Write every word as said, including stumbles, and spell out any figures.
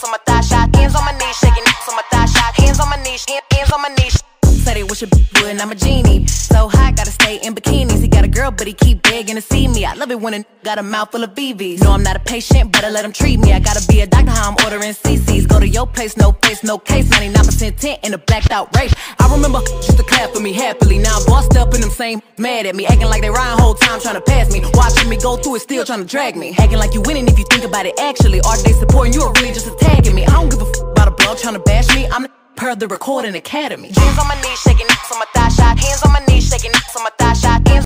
on my thigh shot. Hands on my knees, shaking ass on my thigh shot. Hands on my knees, hands on my knees. Say they wish a would, and I'm a genie. So hot, gotta stay in bikinis. He got a girl, but he keep begging to see me. I love it when a got a mouth full of B Vs. No, I'm not a patient, but I let him treat me. I gotta be a doctor, how I'm ordering C Cs. Go to your place, no face, no case. ninety-nine percent tint in a blacked out rape. I remember used to clap for me happily. Now I'm bossed up and them same mad at me. Acting like they riding whole time trying to pass me. Watching me go through it, still trying to drag me. Acting like you winning if you think about it actually. Are they supporting you or really just attacking me? I don't give a f about a blog trying to bash me. I'm the per the recording academy. Hands on my knees, shaking ass on my thigh shot. Hands on my knees, shaking ass on my thigh shot. Hands